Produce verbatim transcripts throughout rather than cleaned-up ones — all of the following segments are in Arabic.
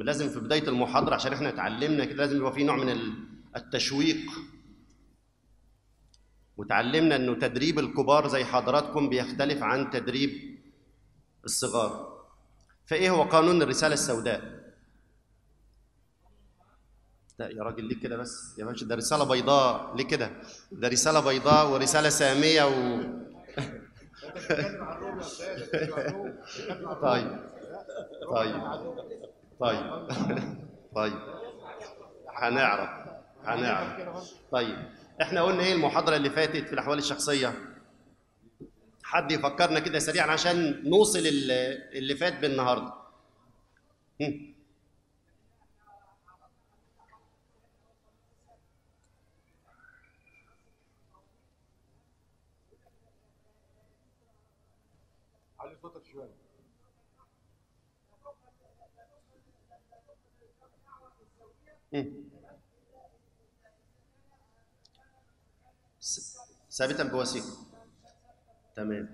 لازم في بداية المحاضرة عشان احنا اتعلمنا كده لازم يبقى في نوع من التشويق، وتعلمنا انه تدريب الكبار زي حضراتكم بيختلف عن تدريب الصغار. فايه هو قانون الرسالة السوداء؟ لا يا راجل ليه كده بس يا باشا؟ ده رسالة بيضاء. ليه كده؟ ده رسالة بيضاء ورسالة سامية و طيب طيب طيب طيب هنعرف هنعرف طيب احنا قلنا ايه المحاضرة اللي فاتت في الأحوال الشخصية؟ حد يفكرنا كده سريعا عشان نوصل اللي فات بالنهارده. علي صوتك شويه. ثابتا بوثيقة. تمام.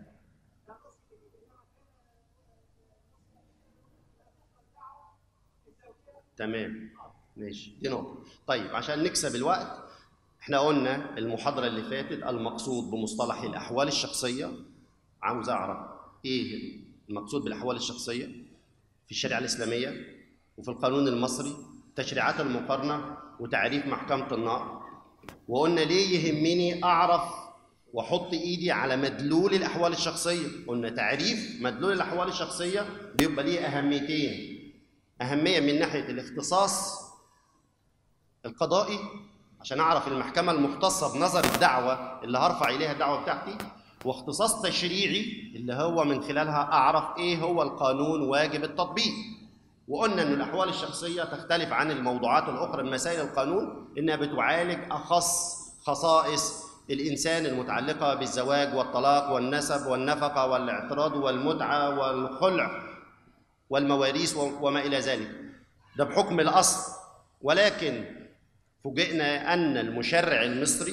تمام ماشي، دي نقطة. طيب عشان نكسب الوقت احنا قلنا المحاضرة اللي فاتت المقصود بمصطلح الأحوال الشخصية. عاوز أعرف إيه المقصود بالأحوال الشخصية في الشريعة الإسلامية وفي القانون المصري، تشريعات المقارنة وتعريف محكمة النقض. وقلنا ليه يهمني أعرف وأحط إيدي على مدلول الأحوال الشخصية. قلنا تعريف مدلول الأحوال الشخصية بيبقى ليه أهميتين: أهمية من ناحية الاختصاص القضائي عشان أعرف المحكمة المختصة بنظر الدعوة اللي هرفع إليها الدعوة بتاعتي، واختصاص تشريعي اللي هو من خلالها أعرف إيه هو القانون واجب التطبيق. وقلنا أن الأحوال الشخصية تختلف عن الموضوعات الأخرى من مسائل القانون، إنها بتعالج أخص خصائص الإنسان المتعلقة بالزواج والطلاق والنسب والنفقة والاعتراض والمتعة والخلع والمواريث وما إلى ذلك، ده بحكم الأصل. ولكن فوجئنا أن المشرع المصري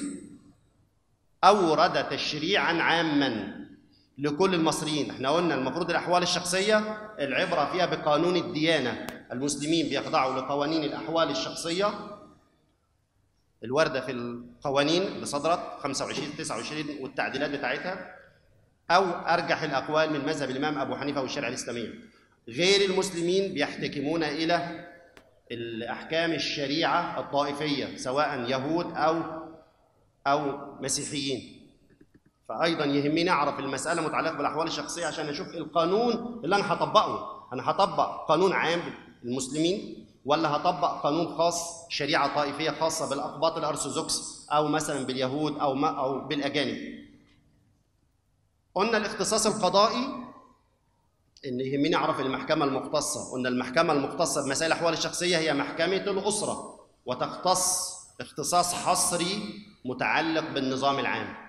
أورد تشريعاً عاماً لكل المصريين. احنا قلنا المفروض الأحوال الشخصية العبرة فيها بقانون الديانة، المسلمين بيخضعوا لقوانين الأحوال الشخصية الواردة في القوانين اللي صدرت خمسة وعشرين تسعة وعشرين والتعديلات بتاعتها، أو أرجح الأقوال من مذهب الإمام أبو حنيفة والشريعة الإسلامية. غير المسلمين بيحتكمون إلى الأحكام الشريعة الطائفية سواء يهود أو أو مسيحيين. فأيضا يهمني أعرف المسألة متعلقة بالأحوال الشخصية عشان أشوف القانون اللي أنا هطبقه. أنا هطبق قانون عام للمسلمين ولا هطبق قانون خاص شريعة طائفية خاصة بالأقباط الأرثوذكس أو مثلا باليهود أو ما أو بالأجانب. قلنا الاختصاص القضائي إن يهمني أعرف المحكمة المختصة. قلنا المحكمة المختصة بمسائل الأحوال الشخصية هي محكمة الأسرة، وتختص اختصاص حصري متعلق بالنظام العام.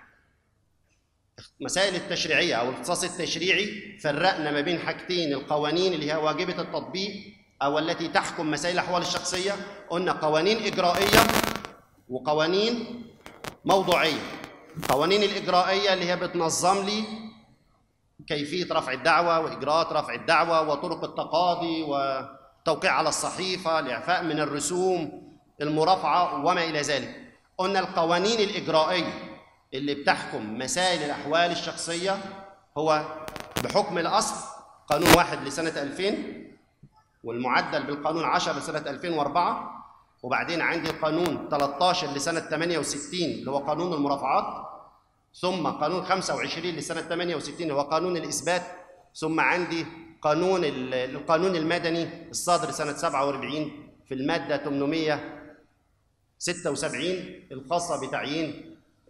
مسائل التشريعية أو الاختصاص التشريعي فرقنا ما بين حاجتين: القوانين اللي هي واجبة التطبيق أو التي تحكم مسائل الأحوال الشخصية. قلنا قوانين إجرائية وقوانين موضوعية. القوانين الإجرائية اللي هي بتنظم لي كيفية رفع الدعوة وإجراءات رفع الدعوة وطرق التقاضي وتوقيع على الصحيفة، الإعفاء من الرسوم، المرافعة وما إلى ذلك. قلنا القوانين الإجرائية اللي بتحكم مسائل الأحوال الشخصية هو بحكم الأصل قانون واحد لسنة ألفين والمعدل بالقانون عشرة لسنة ألفين وأربعة، وبعدين عندي القانون ثلاثة عشر لسنة ثمانية وستين اللي هو قانون المرافعات، ثم قانون خمسة وعشرين لسنة ثمانية وستين اللي هو قانون الإثبات، ثم عندي قانون القانون المدني الصادر سنة سبعة وأربعين في المادة ثمانمائة وستة وسبعين الخاصة بتعيين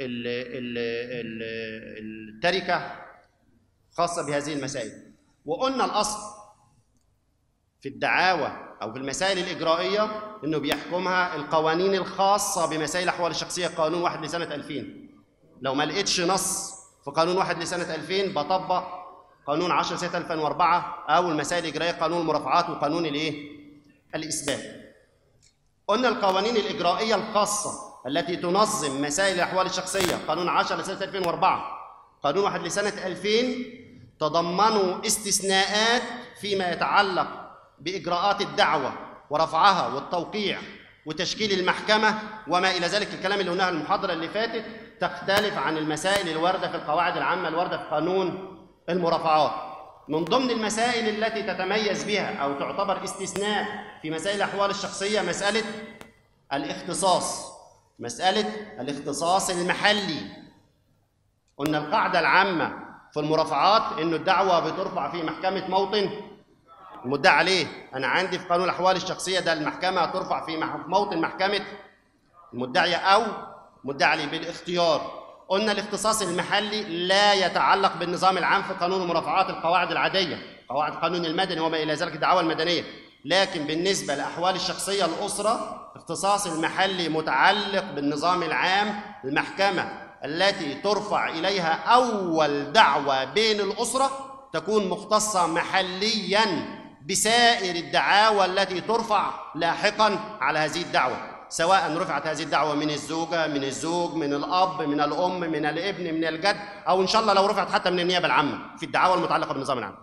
التركة خاصة بهذه المسائل. وقلنا الأصل في الدعاوى أو في المسائل الإجرائية إنه بيحكمها القوانين الخاصة بمسائل الأحوال الشخصية، قانون واحد لسنة ألفين. لو ما لقيتش نص في قانون واحد لسنة ألفين بطبق قانون عشرة سنة ألفين وأربعة أو المسائل الإجرائية قانون المرافعات وقانون الإيه؟ الإثبات. قلنا القوانين الإجرائية الخاصة التي تنظم مسائل الأحوال الشخصية قانون عشرة لسنة ألفين وأربعة، قانون واحد لسنة ألفين، تضمنوا استثناءات فيما يتعلق بإجراءات الدعوة ورفعها والتوقيع وتشكيل المحكمة وما إلى ذلك، الكلام اللي قلناه المحاضرة اللي فاتت، تختلف عن المسائل الواردة في القواعد العامة الواردة في قانون المرافعات. من ضمن المسائل التي تتميز بها أو تعتبر استثناء في مسائل الأحوال الشخصية مسألة الاختصاص، مسألة الاختصاص المحلي. قلنا القاعدة العامة في المرافعات إنه الدعوة بترفع في محكمة موطن المدعى عليه. أنا عندي في قانون الأحوال الشخصية ده المحكمة ترفع في موطن محكمة المدعية أو مدعى عليه بالاختيار. قلنا الاختصاص المحلي لا يتعلق بالنظام العام في قانون المرافعات، القواعد العادية، قواعد القانون المدني وما إلى ذلك، الدعاوى المدنية. لكن بالنسبة لأحوال الشخصية الأسرة، اختصاص المحلي متعلق بالنظام العام. المحكمة التي ترفع إليها أول دعوة بين الأسرة تكون مختصة محلياً بسائر الدعاوى التي ترفع لاحقاً على هذه الدعوة، سواء رفعت هذه الدعوة من الزوجة، من الزوج، من الأب، من الأم، من الابن، من الجد، أو إن شاء الله لو رفعت حتى من النيابة العامة في الدعاوى المتعلقة بالنظام العام.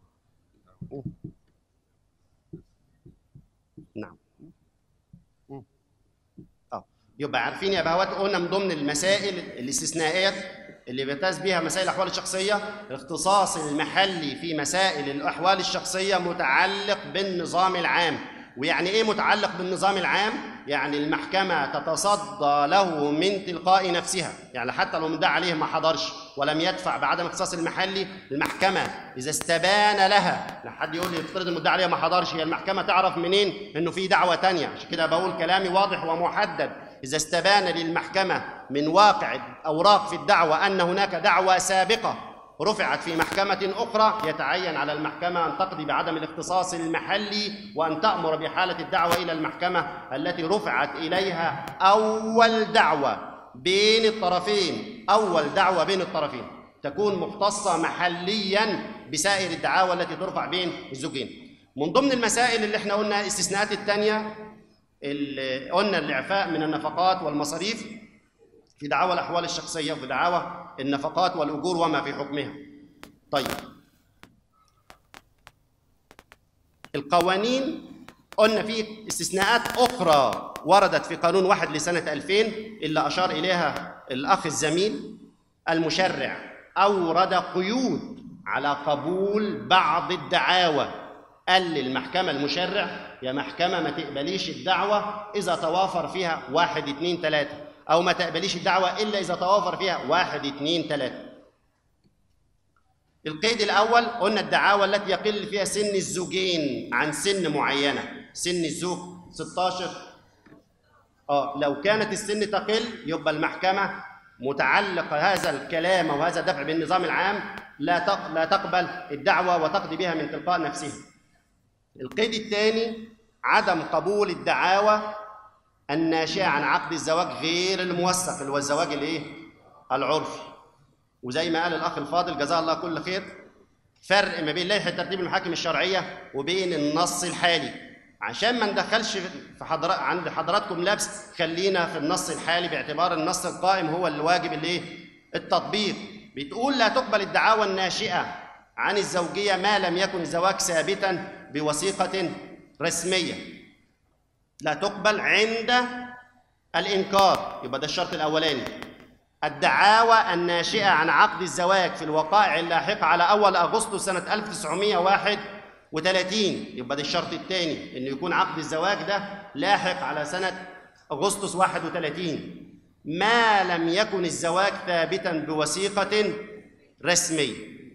نعم. اه يبقى عارفين يا بهوات، قلنا من ضمن المسائل الاستثنائيات اللي بيمتاز بها مسائل الأحوال الشخصية الاختصاص المحلي في مسائل الأحوال الشخصية متعلق بالنظام العام. ويعني إيه متعلق بالنظام العام؟ يعني المحكمة تتصدى له من تلقاء نفسها، يعني حتى لو مدعى عليه ما حضرش ولم يدفع بعدم الاختصاص المحلي، المحكمة إذا استبان لها، لا حد يقول لي افترض المدعى عليه ما حضرش، هي المحكمة تعرف منين إنه في دعوة تانية؟ عشان كده بقول كلامي واضح ومحدد. إذا استبان للمحكمة من واقع الأوراق في الدعوة أن هناك دعوة سابقة رفعت في محكمة أخرى، يتعين على المحكمة أن تقضي بعدم الاختصاص المحلي وأن تأمر بحالة الدعوة إلى المحكمة التي رفعت إليها أول دعوة بين الطرفين. أول دعوة بين الطرفين تكون مختصة محلياً بسائر الدعاوى التي ترفع بين الزوجين. من ضمن المسائل اللي احنا قلنا الاستثناءات الثانية، اللي قلنا الإعفاء من النفقات والمصاريف في دعاوى الأحوال الشخصية وفي دعاوى النفقات والأجور وما في حكمها. طيب، القوانين قلنا في استثناءات أخرى وردت في قانون واحد لسنة ألفين اللي أشار إليها الأخ الزميل. المشرع أورد قيود على قبول بعض الدعاوى، قال للمحكمة المشرع يا محكمة ما تقبليش الدعوة إذا توافر فيها واحد اتنين تلاتة، أو ما تقبليش الدعوة إلا إذا توافر فيها واحد اتنين تلاتة. القيد الأول قلنا الدعاوى التي يقل فيها سن الزوجين عن سن معينة، سن الزوج ستاشر، آه لو كانت السن تقل يبقى المحكمة متعلق هذا الكلام أو هذا الدفع بالنظام العام لا لا تقبل الدعوة وتقضي بها من تلقاء نفسها. القيد الثاني عدم قبول الدعاوى الناشئة عن عقد الزواج غير الموثق، اللي هو الزواج الايه؟ العرفي. وزي ما قال الأخ الفاضل جزاه الله كل خير، فرق ما بين لائحة ترتيب المحاكم الشرعية وبين النص الحالي. عشان ما ندخلش في حضر... عند حضراتكم لبس، خلينا في النص الحالي باعتبار النص القائم هو الواجب الايه؟ التطبيق. بتقول لا تقبل الدعاوى الناشئة عن الزوجية ما لم يكن الزواج ثابتا بوثيقة رسمية، لا تقبل عند الإنكار. يبقى ده الشرط الأولاني. الدعاوى الناشئة عن عقد الزواج في الوقائع اللاحقة على أول أغسطس سنة ألف وتسعمائة وواحد وثلاثين، يبقى ده الشرط الثاني، إنه يكون عقد الزواج ده لاحق على سنة أغسطس واحد وثلاثين ما لم يكن الزواج ثابتا بوثيقة رسمية.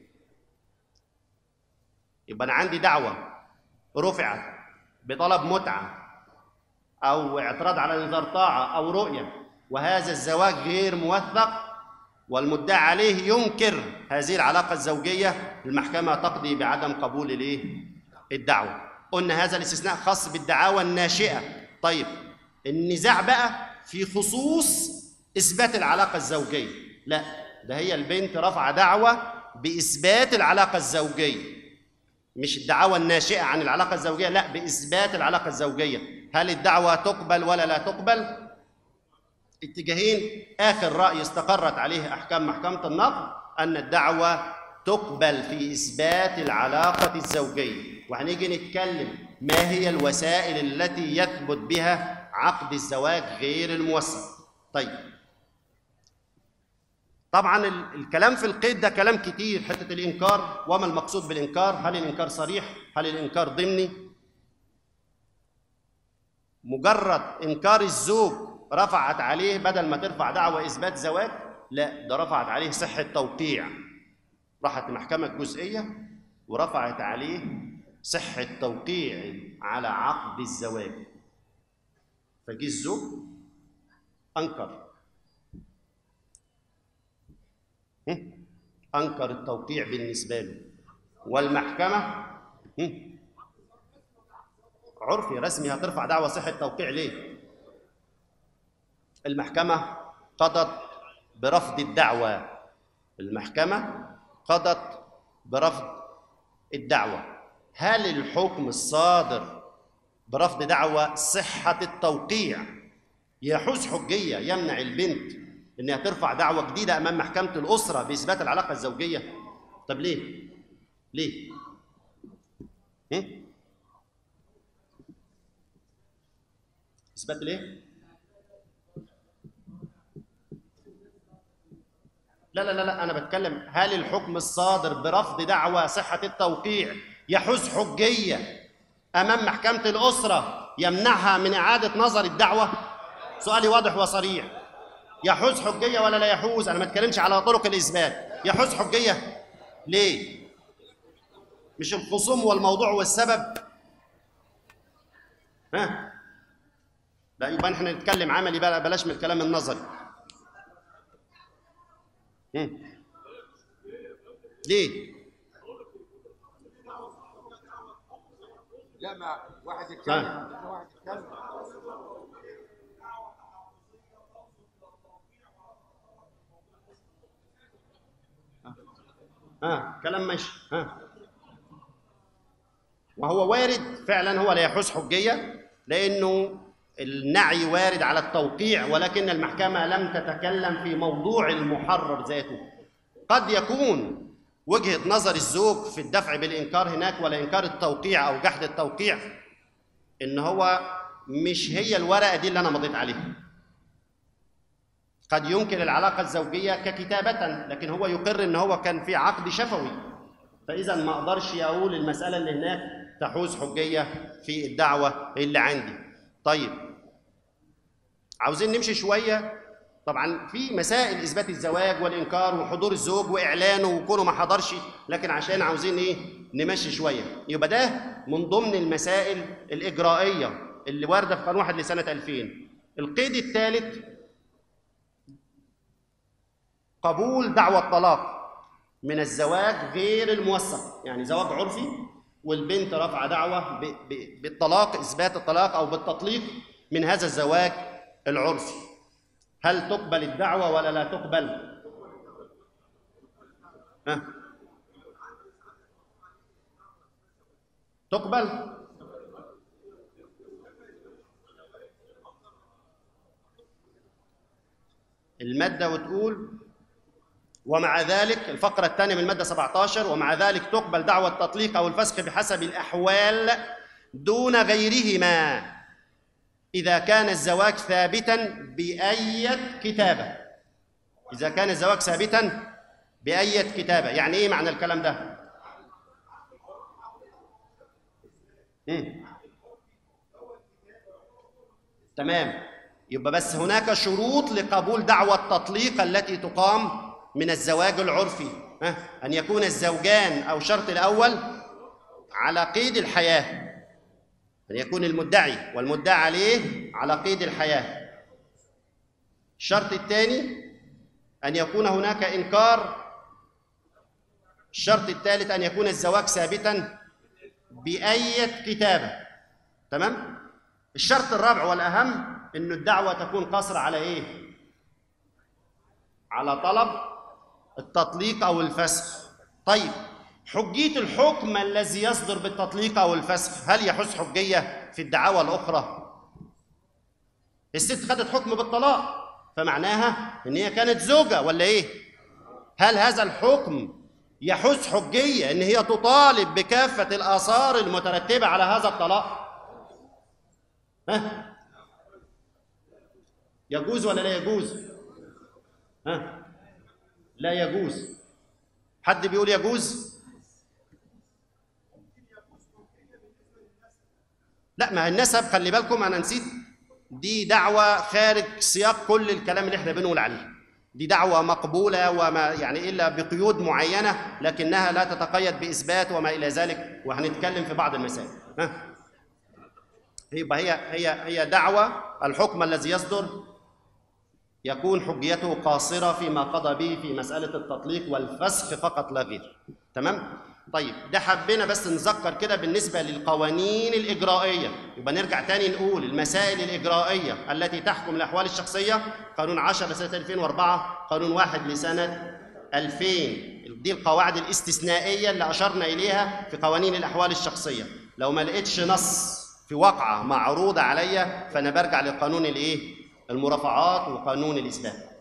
يبقى أنا عندي دعوة رفعت بطلب متعة أو اعتراض على نظر طاعة أو رؤية، وهذا الزواج غير موثق والمدعى عليه ينكر هذه العلاقة الزوجية، المحكمة تقضي بعدم قبول الايه؟ الدعوة. قلنا هذا الاستثناء خاص بالدعاوى الناشئة. طيب، النزاع بقى في خصوص إثبات العلاقة الزوجية. لا، ده هي البنت رفع دعوة بإثبات العلاقة الزوجية، مش الدعوة الناشئة عن العلاقة الزوجية، لا، بإثبات العلاقة الزوجية. هل الدعوة تقبل ولا لا تقبل؟ اتجاهين. آخر رأي استقرت عليه أحكام محكمة النقض أن الدعوة تقبل في إثبات العلاقة الزوجية. وهنيجي نتكلم ما هي الوسائل التي يثبت بها عقد الزواج غير الموثق؟ طيب، طبعا الكلام في القيد ده كلام كتير، حته الانكار، وما المقصود بالانكار؟ هل الانكار صريح؟ هل الانكار ضمني؟ مجرد انكار الزوج رفعت عليه بدل ما ترفع دعوى اثبات زواج، لا، ده رفعت عليه صحه توقيع، راحت المحكمه الجزئيه ورفعت عليه صحه توقيع على عقد الزواج. فجي الزوج انكر انكر التوقيع بالنسبه له، والمحكمه عرفي رسمي هترفع دعوى صحه توقيع ليه؟ المحكمه قضت برفض الدعوى، المحكمه قضت برفض الدعوى. هل الحكم الصادر برفض دعوى صحه التوقيع يحوز حجيه يمنع البنت انها ترفع دعوى جديده امام محكمه الاسره باثبات العلاقه الزوجيه؟ طب ليه؟ ليه؟ هم؟ اثبات ليه؟ لا لا لا لا، انا بتكلم هل الحكم الصادر برفض دعوى صحه التوقيع يحوز حجيه امام محكمه الاسره يمنعها من اعاده نظر الدعوه؟ سؤالي واضح وصريح. يحوز حجيه ولا لا يحوز؟ انا ما اتكلمش على طرق الاثبات. يحوز حجيه ليه؟ مش الخصوم والموضوع والسبب؟ ها؟ لا، يبقى احنا نتكلم عملي بقى، بلاش من الكلام النظري. هم. ليه؟ لا، ما واحد يتكلم واحد يتكلم. ها كلام ماشي. ها وهو وارد فعلا، هو لا يحوز حجيه لانه النعي وارد على التوقيع، ولكن المحكمه لم تتكلم في موضوع المحرر ذاته. قد يكون وجهه نظر الزوج في الدفع بالانكار هناك ولا انكار التوقيع او جحد التوقيع ان هو مش هي الورقه دي اللي انا مضيت عليها. قد ينكر العلاقه الزوجيه ككتابه، لكن هو يقر ان هو كان في عقد شفوي، فاذا ما اقدرش اقول المساله اللي هناك تحوز حجيه في الدعوه اللي عندي. طيب، عاوزين نمشي شويه. طبعا في مسائل اثبات الزواج والانكار وحضور الزوج واعلانه وكونه ما حضرش، لكن عشان عاوزين ايه نمشي شويه، يبقى ده من ضمن المسائل الاجرائيه اللي وارده في قانون واحد لسنه ألفين. القيد الثالث قبول دعوى الطلاق من الزواج غير الموثق، يعني زواج عرفي والبنت رافعه دعوه بالطلاق، اثبات الطلاق او بالتطليق من هذا الزواج العرفي. هل تقبل الدعوه ولا لا تقبل؟ ها؟ تقبل؟ الماده وتقول ومع ذلك الفقرة الثانية من المادة سبعة عشر ومع ذلك تقبل دعوى التطليق أو الفسخ بحسب الأحوال دون غيرهما إذا كان الزواج ثابتا بأية كتابة. إذا كان الزواج ثابتا بأية كتابة، يعني إيه معنى الكلام ده؟ مم. تمام، يبقى بس هناك شروط لقبول دعوى التطليق التي تقام من الزواج العرفي. ها؟ أن يكون الزوجان أو الشرط الأول على قيد الحياة، أن يكون المدعي والمدعى عليه على قيد الحياة. الشرط الثاني أن يكون هناك إنكار. الشرط الثالث أن يكون الزواج ثابتا بأية كتابة. تمام؟ الشرط الرابع والأهم أن الدعوة تكون قاصرة على إيه؟ على طلب التطليق أو الفسخ. طيب، حجية الحكم الذي يصدر بالتطليق أو الفسخ هل يحوز حجية في الدعاوى الأخرى؟ الست خدت حكم بالطلاق، فمعناها إن هي كانت زوجة ولا إيه؟ هل هذا الحكم يحوز حجية إن هي تطالب بكافة الآثار المترتبة على هذا الطلاق؟ ها؟ يجوز ولا لا يجوز؟ ها؟ لا يجوز. حد بيقول يجوز؟ لا، ما النسب خلي بالكم أنا نسيت، دي دعوة خارج سياق كل الكلام اللي احنا بنقول عليه. دي دعوة مقبولة وما يعني إلا بقيود معينة، لكنها لا تتقيد بإثبات وما إلى ذلك، وهنتكلم في بعض المسائل. ها؟ يبقى هي هي هي دعوة الحكم الذي يصدر يكون حجيته قاصرة فيما قضى به في مسألة التطليق والفسخ فقط لا غير. تمام؟ طيب ده حبينا بس نذكر كده بالنسبة للقوانين الإجرائية. يبقى نرجع تاني نقول المسائل الإجرائية التي تحكم الأحوال الشخصية: قانون عشرة لسنة ألفين وأربعة، قانون واحد لسنة ألفين. دي القواعد الاستثنائية اللي أشرنا إليها في قوانين الأحوال الشخصية. لو ما لقيتش نص في واقعة معروضة عليا فأنا برجع للقانون الإيه؟ المرافعات وقانون الإثبات.